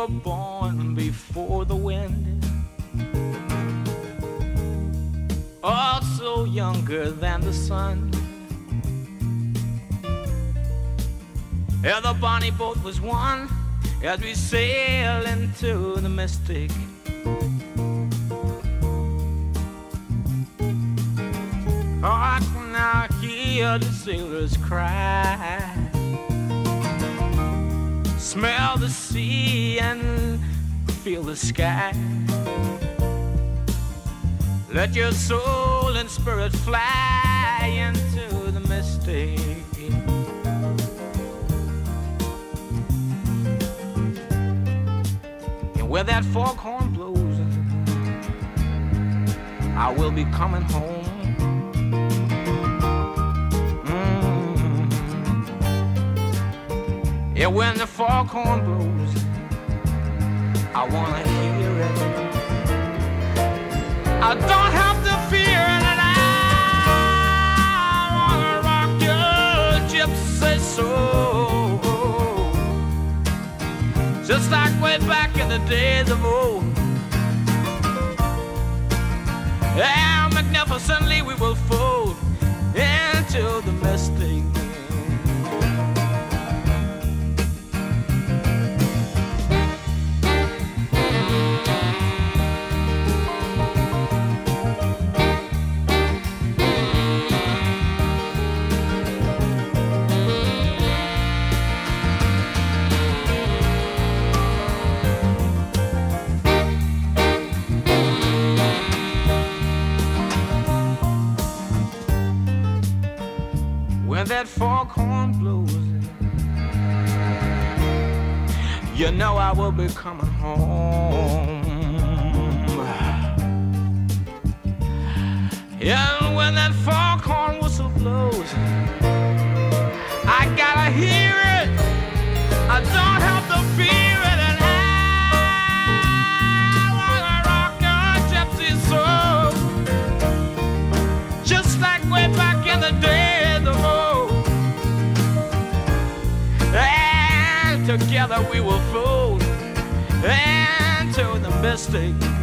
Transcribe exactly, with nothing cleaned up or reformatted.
were born before the wind, also younger than the sun. Yeah, the bonnie boat was one as we sail into the mystic. Oh, I can now hear the sailors cry, smell the sea and feel the sky. Let your soul and spirit fly into the mystic. And where that foghorn blows, I will be coming home. Yeah, when the foghorn blows, I wanna hear it. I don't have to fear it, and I wanna rock your gypsy soul, just like way back in the days of old. Yeah, magnificently we will fold into the mystic. When that foghorn blows, you know I will be coming home. And when that foghorn whistle blows, I gotta hear it. I don't have to fear it, and I wanna rock your gypsy soul, just like way back in the days of old. And together we will fold into the mystic.